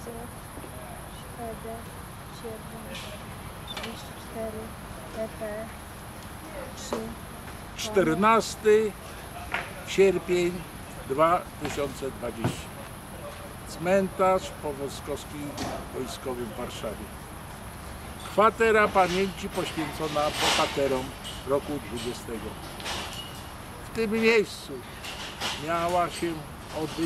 Szweda, 7, 24, PP, 3. 14 sierpień 2020. Cmentarz po Wojskowskim Wojskowym w Warszawie. Kwatera pamięci poświęcona bohaterom roku 20. W tym miejscu miała się odbyć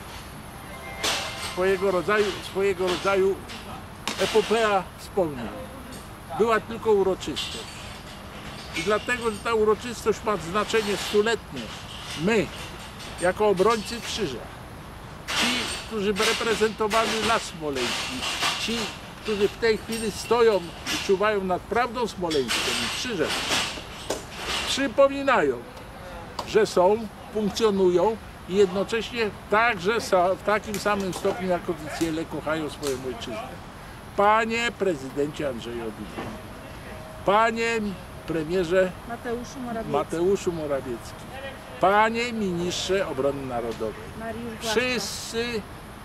swojego rodzaju epopea wspomnień. Była tylko uroczystość. I dlatego, że ta uroczystość ma znaczenie stuletnie. My, jako obrońcy krzyża, ci, którzy reprezentowali Las Smoleński, ci, którzy w tej chwili stoją i czuwają nad prawdą smoleńską i krzyżem, przypominają, że są, funkcjonują i jednocześnie także w takim samym stopniu jak oficjele kochają swoją ojczyznę. Panie prezydencie Andrzeju Dudzie, panie premierze Mateuszu Morawiecki, panie ministrze obrony narodowej, wszyscy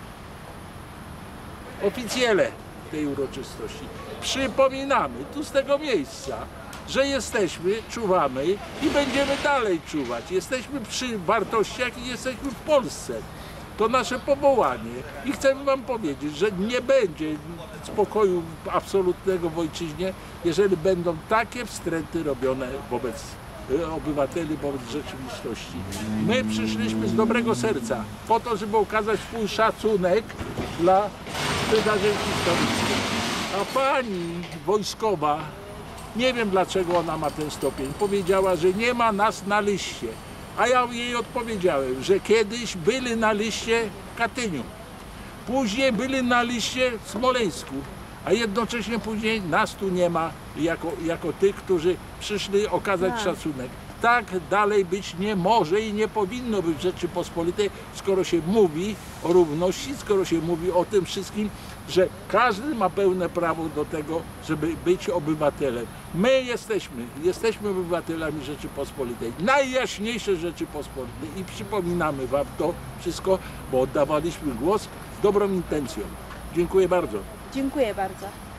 oficjele tej uroczystości, przypominamy tu z tego miejsca, że jesteśmy, czuwamy i będziemy dalej czuwać. Jesteśmy przy wartościach i jesteśmy w Polsce. To nasze powołanie i chcemy wam powiedzieć, że nie będzie spokoju absolutnego w ojczyźnie, jeżeli będą takie wstręty robione wobec obywateli, wobec rzeczywistości. My przyszliśmy z dobrego serca po to, żeby okazać swój szacunek dla wydarzeń historycznych. A pani wojskowa, nie wiem dlaczego ona ma ten stopień, powiedziała, że nie ma nas na liście. A ja jej odpowiedziałem, że kiedyś byli na liście w Katyniu, później byli na liście w Smoleńsku, a jednocześnie później nas tu nie ma jako tych, którzy przyszli okazać szacunek. Tak dalej być nie może i nie powinno być w Rzeczypospolitej, skoro się mówi o równości, skoro się mówi o tym wszystkim, że każdy ma pełne prawo do tego, żeby być obywatelem. My jesteśmy obywatelami Rzeczypospolitej, najjaśniejszej Rzeczypospolitej i przypominamy wam to wszystko, bo oddawaliśmy głos z dobrą intencją. Dziękuję bardzo. Dziękuję bardzo.